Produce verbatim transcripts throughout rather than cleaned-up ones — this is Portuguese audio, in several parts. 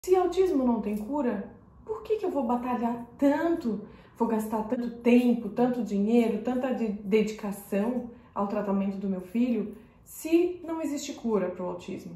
Se autismo não tem cura, por que que eu vou batalhar tanto, vou gastar tanto tempo, tanto dinheiro, tanta de dedicação ao tratamento do meu filho, se não existe cura para o autismo?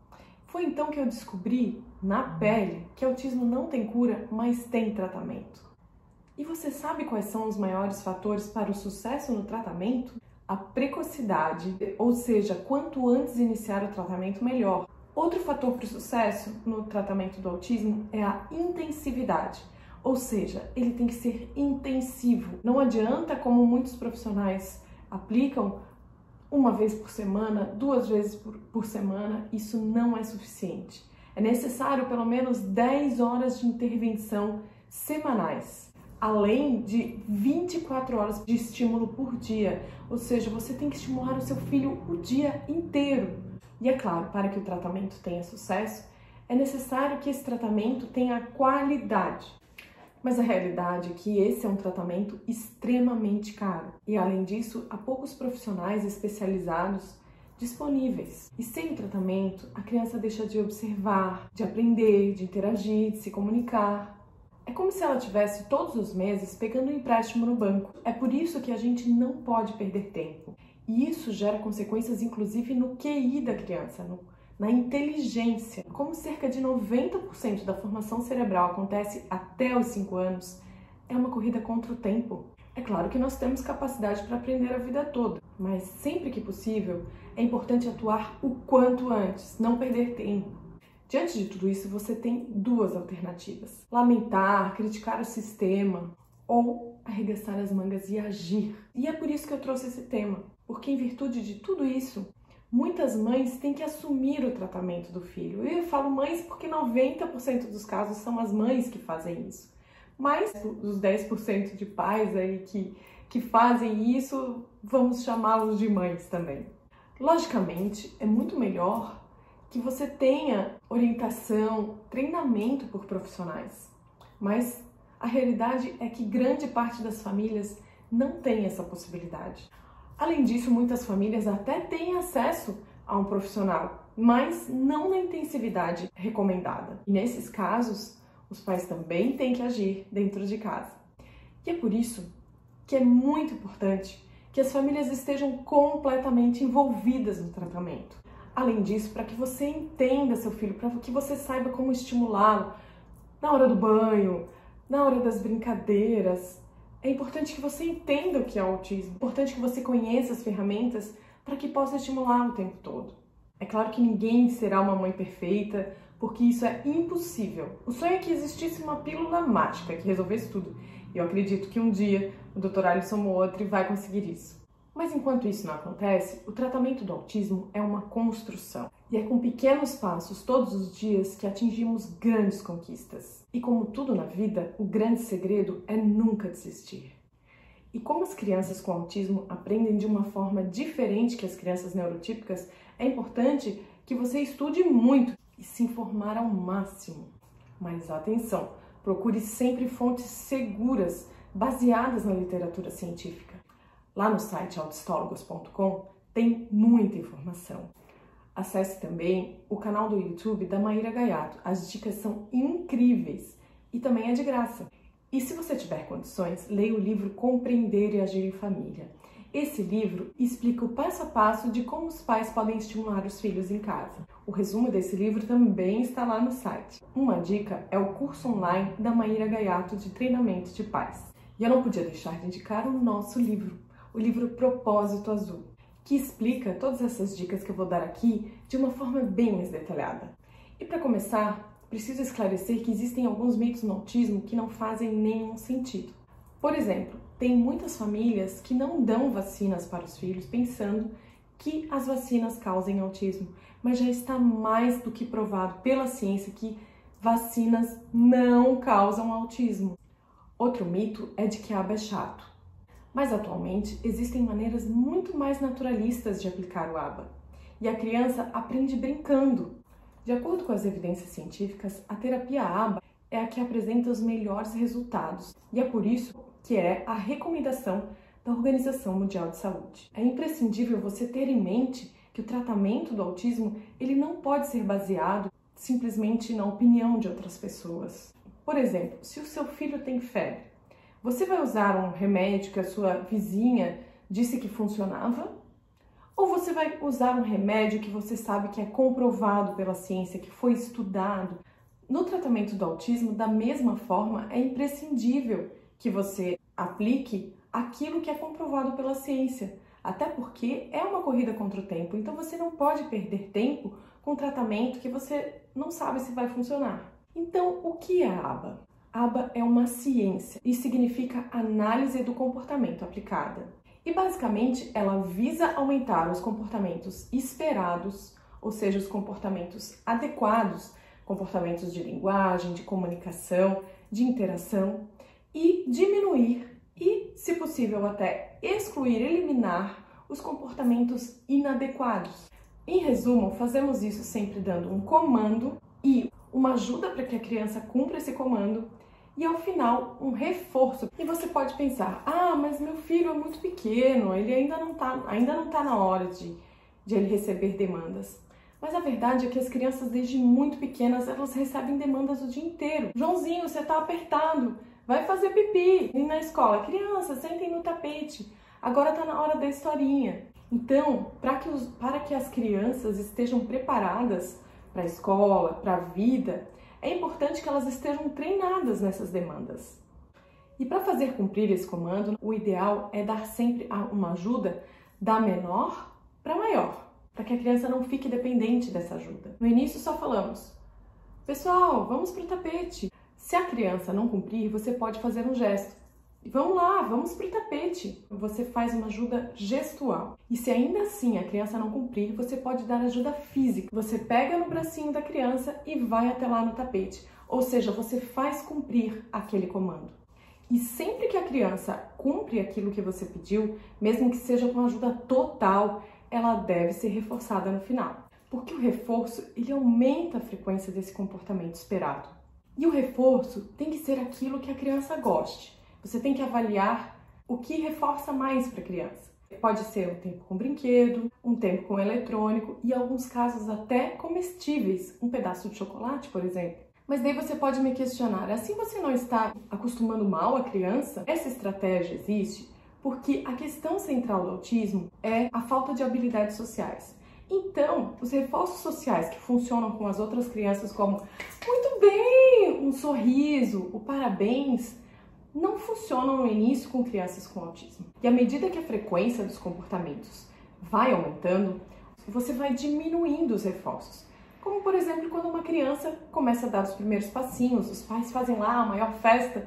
Foi então que eu descobri, na pele, que autismo não tem cura, mas tem tratamento. E você sabe quais são os maiores fatores para o sucesso no tratamento? A precocidade, ou seja, quanto antes iniciar o tratamento, melhor. Outro fator para o sucesso no tratamento do autismo é a intensividade, ou seja, ele tem que ser intensivo. Não adianta, como muitos profissionais aplicam, uma vez por semana, duas vezes por, por semana, isso não é suficiente. É necessário pelo menos dez horas de intervenção semanais, além de vinte e quatro horas de estímulo por dia, ou seja, você tem que estimular o seu filho o dia inteiro. E é claro, para que o tratamento tenha sucesso, é necessário que esse tratamento tenha qualidade. Mas a realidade é que esse é um tratamento extremamente caro. E além disso, há poucos profissionais especializados disponíveis. E sem o tratamento, a criança deixa de observar, de aprender, de interagir, de se comunicar. É como se ela tivesse todos os meses pegando um empréstimo no banco. É por isso que a gente não pode perder tempo. E isso gera consequências, inclusive, no Q I da criança, no, na inteligência. Como cerca de noventa por cento da formação cerebral acontece até os cinco anos, é uma corrida contra o tempo. É claro que nós temos capacidade para aprender a vida toda, mas sempre que possível, é importante atuar o quanto antes, não perder tempo. Diante de tudo isso, você tem duas alternativas: lamentar, criticar o sistema ou arregaçar as mangas e agir. E é por isso que eu trouxe esse tema, porque em virtude de tudo isso, muitas mães têm que assumir o tratamento do filho. Eu falo mães porque noventa por cento dos casos são as mães que fazem isso. Mas os dez por cento de pais aí que, que fazem isso, vamos chamá-los de mães também. Logicamente, é muito melhor que você tenha orientação, treinamento por profissionais. Mas a realidade é que grande parte das famílias não tem essa possibilidade. Além disso, muitas famílias até têm acesso a um profissional, mas não na intensividade recomendada. E nesses casos, os pais também têm que agir dentro de casa. E é por isso que é muito importante que as famílias estejam completamente envolvidas no tratamento. Além disso, para que você entenda seu filho, para que você saiba como estimulá-lo na hora do banho, na hora das brincadeiras. É importante que você entenda o que é o autismo, é importante que você conheça as ferramentas para que possa estimular o tempo todo. É claro que ninguém será uma mãe perfeita, porque isso é impossível. O sonho é que existisse uma pílula mágica que resolvesse tudo. E eu acredito que um dia o doutor Alisson Mootri vai conseguir isso. Mas enquanto isso não acontece, o tratamento do autismo é uma construção. E é com pequenos passos todos os dias que atingimos grandes conquistas. E como tudo na vida, o grande segredo é nunca desistir. E como as crianças com autismo aprendem de uma forma diferente que as crianças neurotípicas, é importante que você estude muito e se informar ao máximo. Mas atenção, procure sempre fontes seguras, baseadas na literatura científica. Lá no site autistólogos ponto com tem muita informação. Acesse também o canal do YouTube da Maíra Gaiato. As dicas são incríveis e também é de graça. E se você tiver condições, leia o livro Compreender e Agir em Família. Esse livro explica o passo a passo de como os pais podem estimular os filhos em casa. O resumo desse livro também está lá no site. Uma dica é o curso online da Maíra Gaiato de treinamento de pais. E eu não podia deixar de indicar o nosso livro, o livro Propósito Azul, que explica todas essas dicas que eu vou dar aqui de uma forma bem mais detalhada. E para começar, preciso esclarecer que existem alguns mitos no autismo que não fazem nenhum sentido. Por exemplo, tem muitas famílias que não dão vacinas para os filhos pensando que as vacinas causem autismo, mas já está mais do que provado pela ciência que vacinas não causam autismo. Outro mito é de que a aba é chato. Mas atualmente existem maneiras muito mais naturalistas de aplicar o aba. E a criança aprende brincando. De acordo com as evidências científicas, a terapia aba é a que apresenta os melhores resultados. E é por isso que é a recomendação da Organização Mundial de Saúde. É imprescindível você ter em mente que o tratamento do autismo ele não pode ser baseado simplesmente na opinião de outras pessoas. Por exemplo, se o seu filho tem febre, você vai usar um remédio que a sua vizinha disse que funcionava? Ou você vai usar um remédio que você sabe que é comprovado pela ciência, que foi estudado? No tratamento do autismo, da mesma forma, é imprescindível que você aplique aquilo que é comprovado pela ciência. Até porque é uma corrida contra o tempo, então você não pode perder tempo com tratamento que você não sabe se vai funcionar. Então, o que é a aba? A aba é uma ciência e significa análise do comportamento aplicada. E basicamente ela visa aumentar os comportamentos esperados, ou seja, os comportamentos adequados, comportamentos de linguagem, de comunicação, de interação, e diminuir e, se possível, até excluir, eliminar os comportamentos inadequados. Em resumo, fazemos isso sempre dando um comando e uma ajuda para que a criança cumpra esse comando e, ao final, um reforço. E você pode pensar, ah, mas meu filho é muito pequeno, ele ainda não está ainda não tá na hora de, de ele receber demandas. Mas a verdade é que as crianças, desde muito pequenas, elas recebem demandas o dia inteiro. Joãozinho, você está apertado, vai fazer pipi. E na escola, crianças, sentem no tapete, agora está na hora da historinha. Então, para que, os, para que as crianças estejam preparadas para a escola, para a vida, é importante que elas estejam treinadas nessas demandas. E para fazer cumprir esse comando, o ideal é dar sempre uma ajuda da menor para maior, para que a criança não fique dependente dessa ajuda. No início só falamos, pessoal, vamos para o tapete. Se a criança não cumprir, você pode fazer um gesto. Vamos lá, vamos para o tapete. Você faz uma ajuda gestual. E se ainda assim a criança não cumprir, você pode dar ajuda física. Você pega no bracinho da criança e vai até lá no tapete. Ou seja, você faz cumprir aquele comando. E sempre que a criança cumpre aquilo que você pediu, mesmo que seja com ajuda total, ela deve ser reforçada no final. Porque o reforço, ele aumenta a frequência desse comportamento esperado. E o reforço tem que ser aquilo que a criança goste. Você tem que avaliar o que reforça mais para a criança. Pode ser um tempo com brinquedo, um tempo com eletrônico e, em alguns casos, até comestíveis, um pedaço de chocolate, por exemplo. Mas daí você pode me questionar, assim você não está acostumando mal a criança? Essa estratégia existe porque a questão central do autismo é a falta de habilidades sociais. Então, os reforços sociais que funcionam com as outras crianças, como muito bem, um sorriso, o parabéns, não funcionam no início com crianças com autismo. E à medida que a frequência dos comportamentos vai aumentando, você vai diminuindo os reforços. Como, por exemplo, quando uma criança começa a dar os primeiros passinhos, os pais fazem lá a maior festa,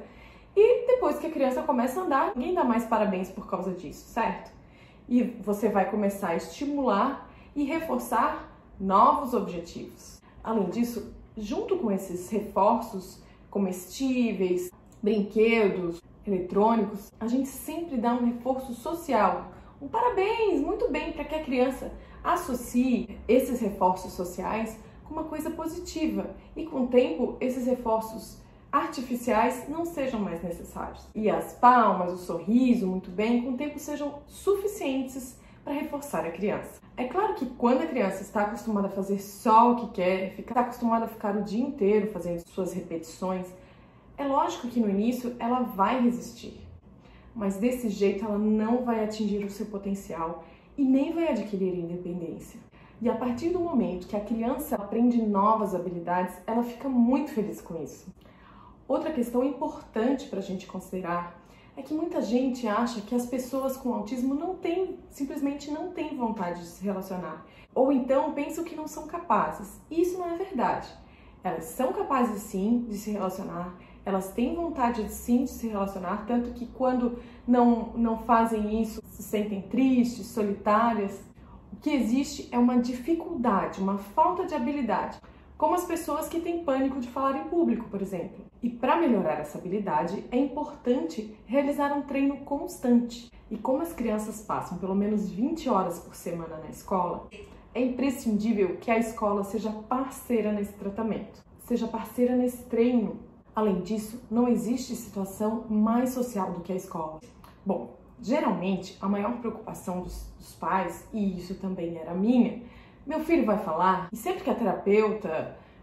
e depois que a criança começa a andar, ninguém dá mais parabéns por causa disso, certo? E você vai começar a estimular e reforçar novos objetivos. Além disso, junto com esses reforços comestíveis, brinquedos, eletrônicos, a gente sempre dá um reforço social. Um parabéns, muito bem, para que a criança associe esses reforços sociais com uma coisa positiva e com o tempo esses reforços artificiais não sejam mais necessários. E as palmas, o sorriso, muito bem, com o tempo sejam suficientes para reforçar a criança. É claro que quando a criança está acostumada a fazer só o que quer, está acostumada a ficar o dia inteiro fazendo suas repetições, é lógico que no início ela vai resistir, mas desse jeito ela não vai atingir o seu potencial e nem vai adquirir independência. E a partir do momento que a criança aprende novas habilidades, ela fica muito feliz com isso. Outra questão importante para a gente considerar é que muita gente acha que as pessoas com autismo não têm, simplesmente não têm vontade de se relacionar. Ou então pensam que não são capazes. E isso não é verdade. Elas são capazes sim de se relacionar, elas têm vontade sim de se relacionar, tanto que quando não, não fazem isso, se sentem tristes, solitárias. O que existe é uma dificuldade, uma falta de habilidade, como as pessoas que têm pânico de falar em público, por exemplo. E para melhorar essa habilidade, é importante realizar um treino constante. E como as crianças passam pelo menos vinte horas por semana na escola, é imprescindível que a escola seja parceira nesse tratamento, seja parceira nesse treino. Além disso, não existe situação mais social do que a escola. Bom, geralmente a maior preocupação dos, dos pais, e isso também era minha, meu filho vai falar, e sempre que a terapeuta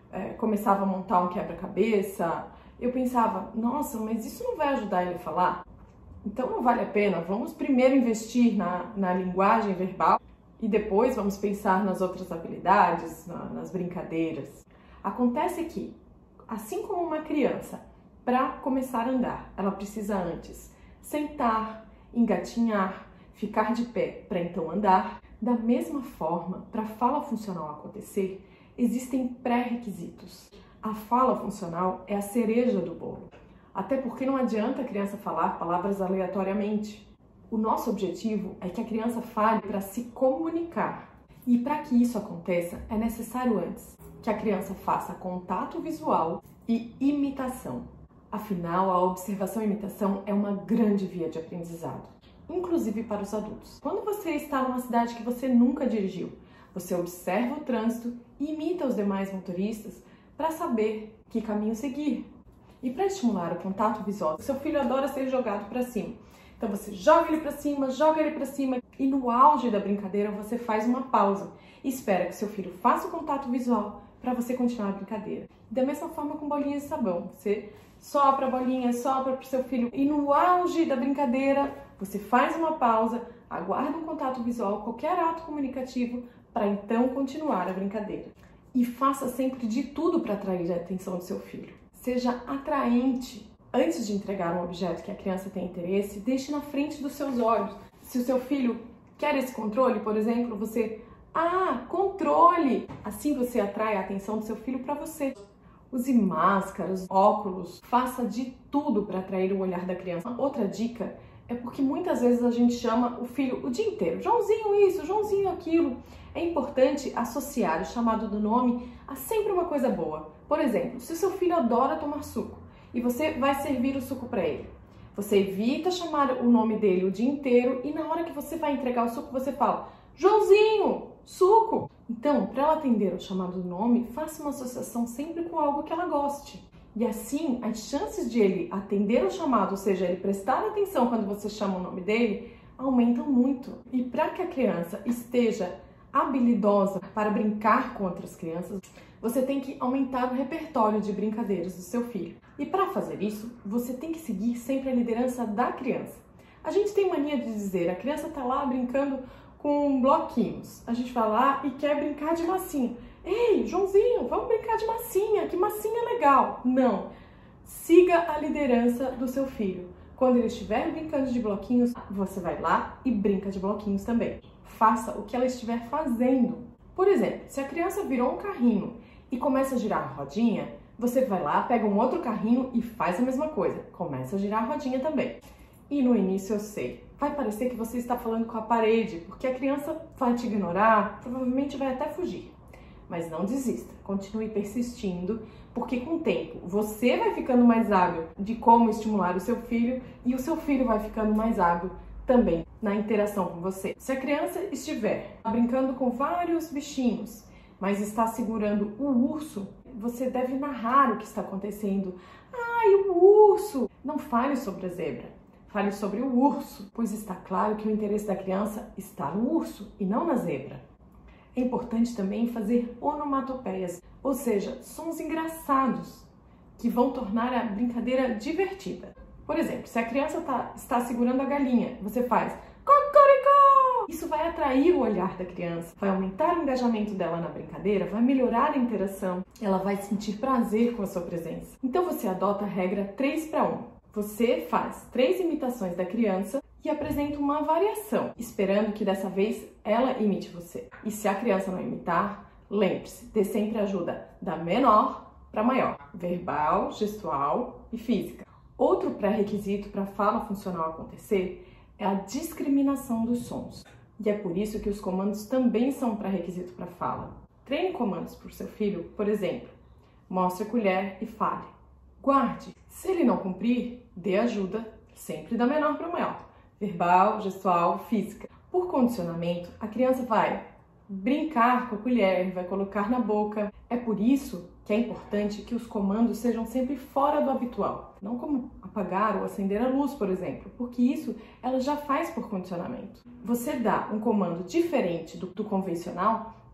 é, começava a montar um quebra-cabeça, eu pensava, nossa, mas isso não vai ajudar ele a falar? Então não vale a pena, vamos primeiro investir na, na linguagem verbal e depois vamos pensar nas outras habilidades, na, nas brincadeiras. Acontece que, assim como uma criança, para começar a andar, ela precisa antes sentar, engatinhar, ficar de pé para então andar. Da mesma forma, para a fala funcional acontecer, existem pré-requisitos. A fala funcional é a cereja do bolo. Até porque não adianta a criança falar palavras aleatoriamente. O nosso objetivo é que a criança fale para se comunicar. E para que isso aconteça, é necessário antes que a criança faça contato visual e imitação. Afinal, a observação e imitação é uma grande via de aprendizado, inclusive para os adultos. Quando você está numa cidade que você nunca dirigiu, você observa o trânsito e imita os demais motoristas para saber que caminho seguir. E para estimular o contato visual, seu filho adora ser jogado para cima. Então você joga ele para cima, joga ele para cima e no auge da brincadeira você faz uma pausa e espera que seu filho faça o contato visual para você continuar a brincadeira. Da mesma forma com bolinhas de sabão, você sopra a bolinha, sopra para o seu filho e no auge da brincadeira você faz uma pausa, aguarda um contato visual, qualquer ato comunicativo para então continuar a brincadeira. E faça sempre de tudo para atrair a atenção do seu filho. Seja atraente. Antes de entregar um objeto que a criança tem interesse, deixe na frente dos seus olhos. Se o seu filho quer esse controle, por exemplo, você... Ah, controle! Assim você atrai a atenção do seu filho para você. Use máscaras, óculos, faça de tudo para atrair o olhar da criança. Outra dica é porque muitas vezes a gente chama o filho o dia inteiro. Joãozinho isso, Joãozinho aquilo. É importante associar o chamado do nome a sempre uma coisa boa. Por exemplo, se o seu filho adora tomar suco e você vai servir o suco para ele, você evita chamar o nome dele o dia inteiro e na hora que você vai entregar o suco você fala Joãozinho, suco! Então, para ela atender o chamado do nome, faça uma associação sempre com algo que ela goste. E assim, as chances de ele atender o chamado, ou seja, ele prestar atenção quando você chama o nome dele, aumentam muito. E para que a criança esteja habilidosa para brincar com outras crianças, você tem que aumentar o repertório de brincadeiras do seu filho. E para fazer isso, você tem que seguir sempre a liderança da criança. A gente tem mania de dizer, a criança está lá brincando com bloquinhos. A gente vai lá e quer brincar de massinha. Ei, Joãozinho, vamos brincar de massinha, que massinha legal. Não, siga a liderança do seu filho. Quando ele estiver brincando de bloquinhos, você vai lá e brinca de bloquinhos também. Faça o que ela estiver fazendo. Por exemplo, se a criança virou um carrinho e começa a girar a rodinha, você vai lá, pega um outro carrinho e faz a mesma coisa. Começa a girar a rodinha também. E no início eu sei, vai parecer que você está falando com a parede, porque a criança vai te ignorar, provavelmente vai até fugir. Mas não desista, continue persistindo, porque com o tempo você vai ficando mais hábil de como estimular o seu filho e o seu filho vai ficando mais hábil também na interação com você. Se a criança estiver brincando com vários bichinhos, mas está segurando o urso, você deve narrar o que está acontecendo. Ai, o urso! Não fale sobre a zebra. Fale sobre o urso, pois está claro que o interesse da criança está no urso e não na zebra. É importante também fazer onomatopeias, ou seja, sons engraçados, que vão tornar a brincadeira divertida. Por exemplo, se a criança tá, está segurando a galinha, você faz cocoricó! Isso vai atrair o olhar da criança, vai aumentar o engajamento dela na brincadeira, vai melhorar a interação, ela vai sentir prazer com a sua presença. Então você adota a regra três para um. Você faz três imitações da criança e apresenta uma variação, esperando que dessa vez ela imite você. E se a criança não imitar, lembre-se, dê sempre ajuda da menor para maior, verbal, gestual e física. Outro pré-requisito para a fala funcional acontecer é a discriminação dos sons. E é por isso que os comandos também são um pré-requisito para a fala. Treine comandos para o seu filho, por exemplo, mostre a colher e fale. Guarde. Se ele não cumprir, dê ajuda, sempre da menor para o maior. Verbal, gestual, física. Por condicionamento, a criança vai brincar com a colher, vai colocar na boca. É por isso que é importante que os comandos sejam sempre fora do habitual. Não como apagar ou acender a luz, por exemplo, porque isso ela já faz por condicionamento. Você dá um comando diferente do, do convencional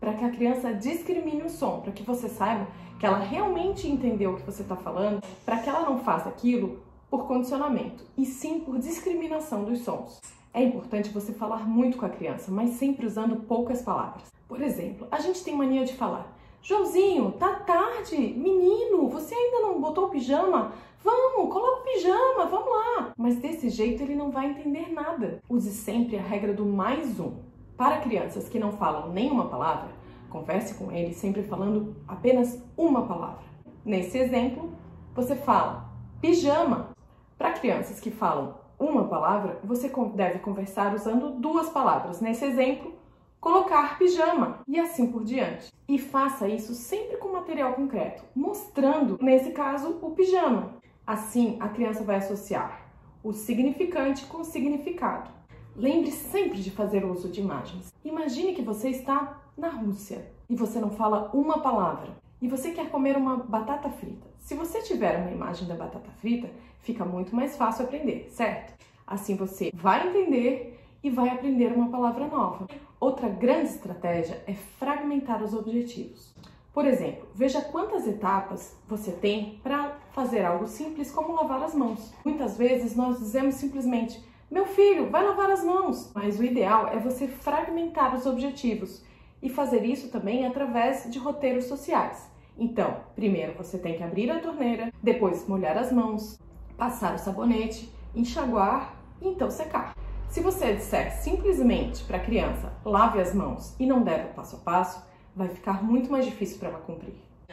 para que a criança discrimine o som, para que você saiba que ela realmente entendeu o que você está falando, para que ela não faça aquilo por condicionamento, e sim por discriminação dos sons. É importante você falar muito com a criança, mas sempre usando poucas palavras. Por exemplo, a gente tem mania de falar: Joãozinho, tá tarde, menino, você ainda não botou o pijama? Vamos, coloca o pijama, vamos lá. Mas desse jeito ele não vai entender nada. Use sempre a regra do mais um. Para crianças que não falam nenhuma palavra, converse com eles sempre falando apenas uma palavra. Nesse exemplo, você fala pijama. Para crianças que falam uma palavra, você deve conversar usando duas palavras. Nesse exemplo, colocar pijama e assim por diante. E faça isso sempre com material concreto, mostrando, nesse caso, o pijama. Assim, a criança vai associar o significante com o significado. Lembre sempre de fazer uso de imagens. Imagine que você está na Rússia e você não fala uma palavra e você quer comer uma batata frita. Se você tiver uma imagem da batata frita, fica muito mais fácil aprender, certo? Assim você vai entender e vai aprender uma palavra nova. Outra grande estratégia é fragmentar os objetivos. Por exemplo, veja quantas etapas você tem para fazer algo simples como lavar as mãos. Muitas vezes nós dizemos simplesmente: meu filho, vai lavar as mãos. Mas o ideal é você fragmentar os objetivos e fazer isso também através de roteiros sociais. Então, primeiro você tem que abrir a torneira, depois molhar as mãos, passar o sabonete, enxaguar e então secar. Se você disser simplesmente para a criança: lave as mãos, e não der o passo a passo, vai ficar muito mais difícil para ela cumprir.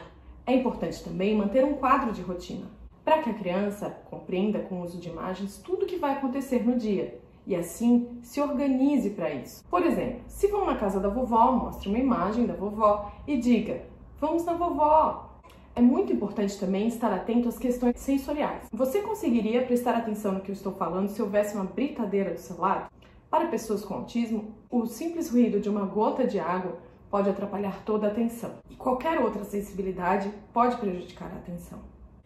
É importante também manter um quadro de rotina, para que a criança compreenda com o uso de imagens tudo o que vai acontecer no dia e assim se organize para isso. Por exemplo, se vão na casa da vovó, mostre uma imagem da vovó e diga: vamos na vovó. É muito importante também estar atento às questões sensoriais. Você conseguiria prestar atenção no que eu estou falando se houvesse uma britadeira do seu lado? Para pessoas com autismo, o simples ruído de uma gota de água pode atrapalhar toda a atenção, e qualquer outra sensibilidade pode prejudicar a atenção.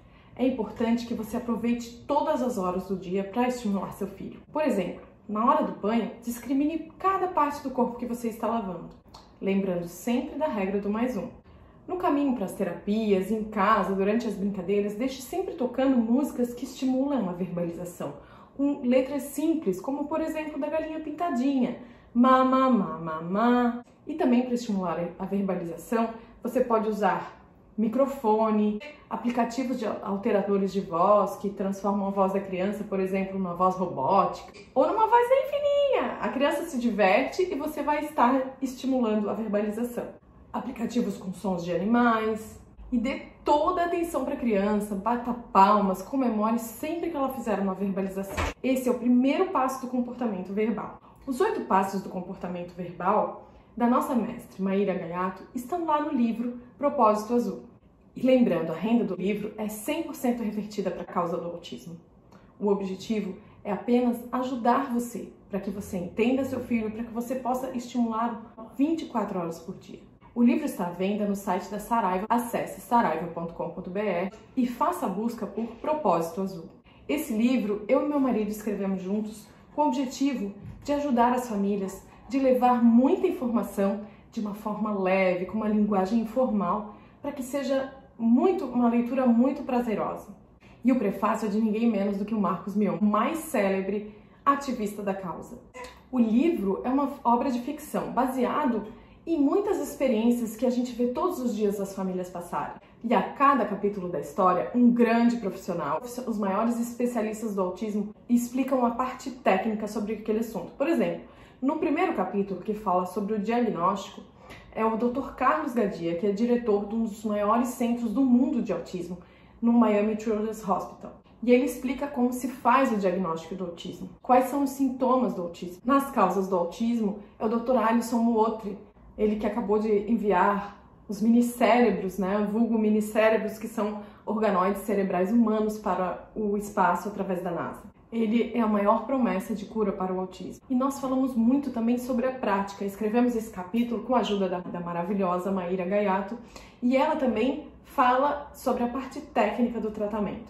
É importante que você aproveite todas as horas do dia para estimular seu filho. Por exemplo, na hora do banho, discrimine cada parte do corpo que você está lavando, lembrando sempre da regra do mais um. No caminho para as terapias, em casa, durante as brincadeiras, deixe sempre tocando músicas que estimulam a verbalização, com letras simples, como por exemplo da galinha pintadinha, ma, ma, ma, ma, ma. E também para estimular a verbalização, você pode usar microfone, aplicativos de alteradores de voz que transformam a voz da criança, por exemplo, numa voz robótica ou numa voz bem fininha. A criança se diverte e você vai estar estimulando a verbalização. Aplicativos com sons de animais, e dê toda a atenção para a criança, bata palmas, comemore sempre que ela fizer uma verbalização. Esse é o primeiro passo do comportamento verbal. Os oito passos do comportamento verbal da nossa mestre Maíra Gaiato estão lá no livro Propósito Azul. E lembrando, a renda do livro é cem por cento revertida para a causa do autismo. O objetivo é apenas ajudar você, para que você entenda seu filho, para que você possa estimulá-lo vinte e quatro horas por dia. O livro está à venda no site da Saraiva. Acesse saraiva ponto com ponto br e faça a busca por Propósito Azul. Esse livro, eu e meu marido escrevemos juntos com o objetivo de ajudar as famílias, de levar muita informação de uma forma leve, com uma linguagem informal, para que seja muito, uma leitura muito prazerosa. E o prefácio é de ninguém menos do que o Marcos Mion, o mais célebre ativista da causa. O livro é uma obra de ficção, baseado em muitas experiências que a gente vê todos os dias as famílias passarem. E a cada capítulo da história, um grande profissional, os maiores especialistas do autismo, explicam a parte técnica sobre aquele assunto. Por exemplo, no primeiro capítulo, que fala sobre o diagnóstico, é o doutor Carlos Gadia, que é diretor de um dos maiores centros do mundo de autismo, no Miami Children's Hospital. E ele explica como se faz o diagnóstico do autismo, quais são os sintomas do autismo. Nas causas do autismo, é o doutor Alisson Muotri, ele que acabou de enviar os minicérebros, né, vulgo minicérebros, que são organoides cerebrais humanos, para o espaço através da NASA. Ele é a maior promessa de cura para o autismo. E nós falamos muito também sobre a prática. Escrevemos esse capítulo com a ajuda da, da maravilhosa Maíra Gaiato, e ela também fala sobre a parte técnica do tratamento.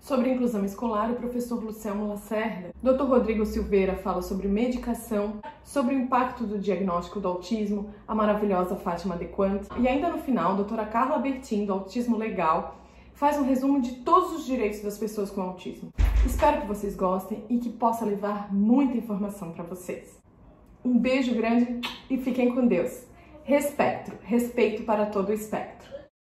Sobre inclusão escolar, o professor Luciano Lacerda. doutor Rodrigo Silveira fala sobre medicação, sobre o impacto do diagnóstico do autismo, a maravilhosa Fátima Dequante. E ainda no final, a doutora Carla Bertin, do Autismo Legal, faz um resumo de todos os direitos das pessoas com autismo. Espero que vocês gostem e que possa levar muita informação para vocês. Um beijo grande e fiquem com Deus. Respeito, respeito para todo o espectro.